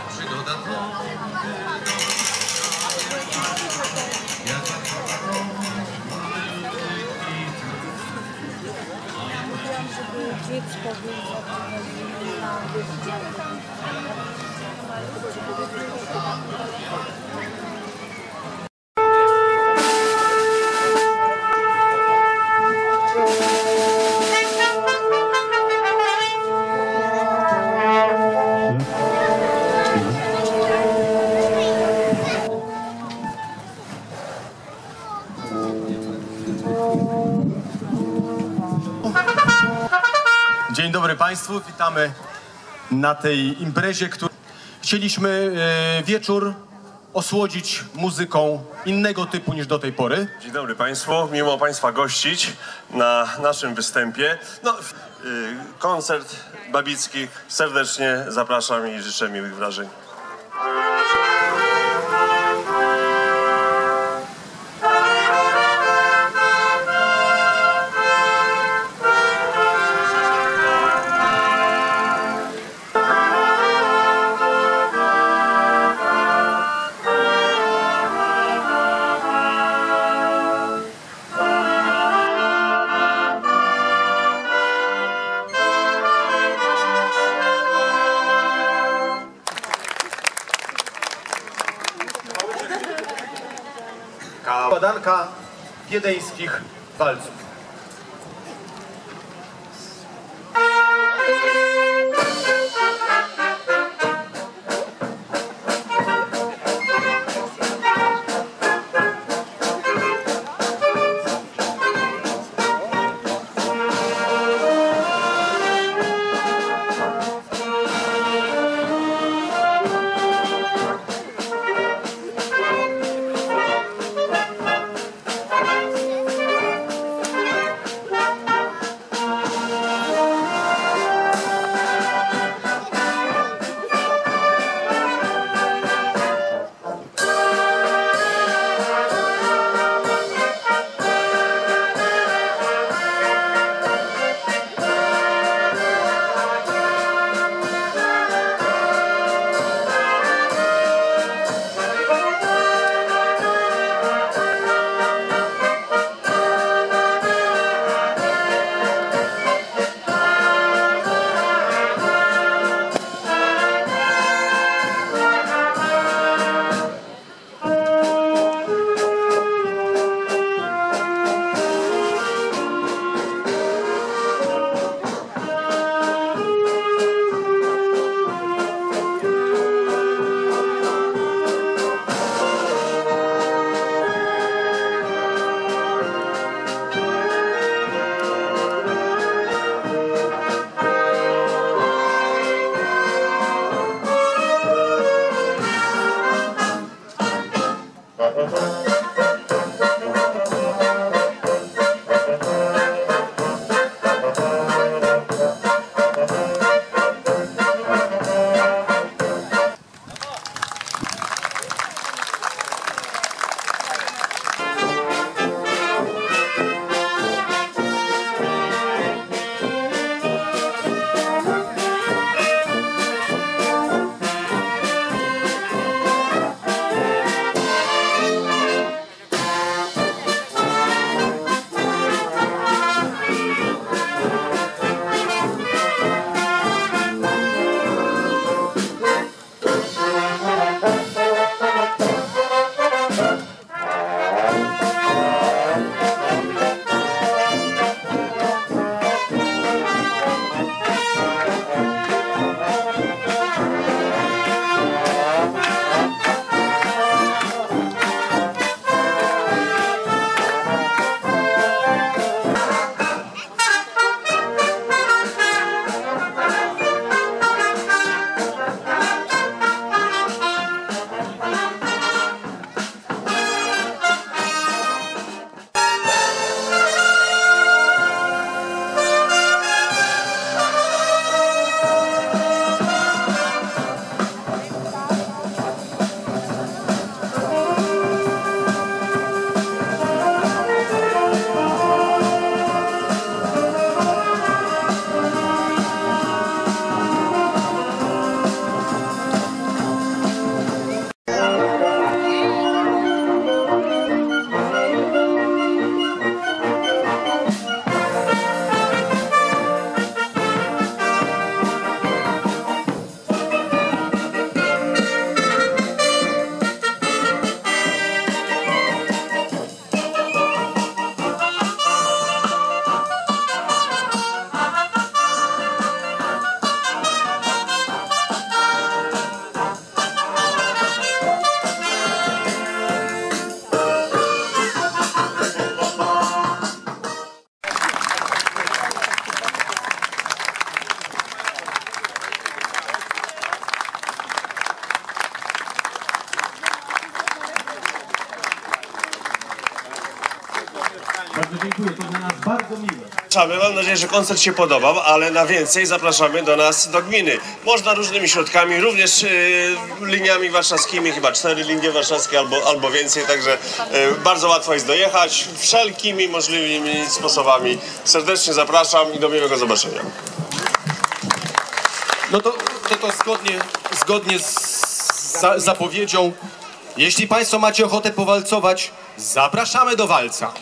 przygoda to dziecko Dzień dobry Państwu, witamy na tej imprezie, którą chcieliśmy wieczór osłodzić muzyką innego typu niż do tej pory. Dzień dobry Państwu, miło Państwa gościć na naszym występie. Koncert Babicki, serdecznie zapraszam i życzę miłych wrażeń. Składanka wiedeńskich walców. Bardzo dziękuję, to dla nas bardzo miłe. Zapraszamy, mam nadzieję, że koncert się podobał, ale na więcej zapraszamy do nas, do gminy. Można różnymi środkami, również liniami warszawskimi, chyba 4 linie warszawskie albo więcej, także bardzo łatwo jest dojechać, wszelkimi możliwymi sposobami. Serdecznie zapraszam i do miłego zobaczenia. No to zgodnie z zapowiedzią, jeśli Państwo macie ochotę powalcować, zapraszamy do walca.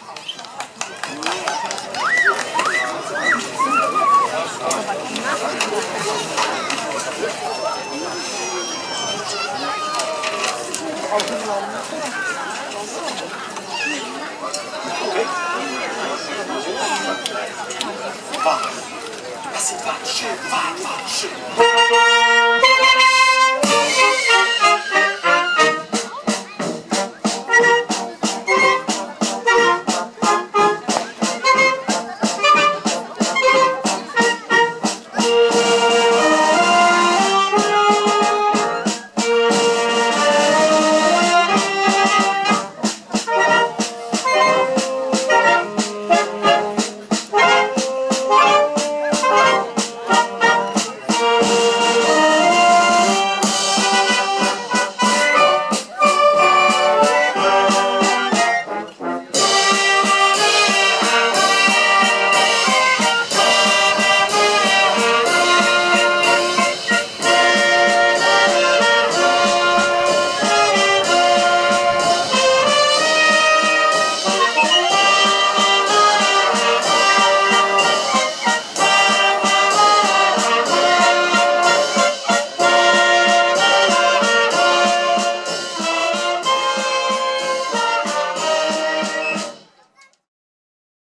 Raz, dwa, trzy.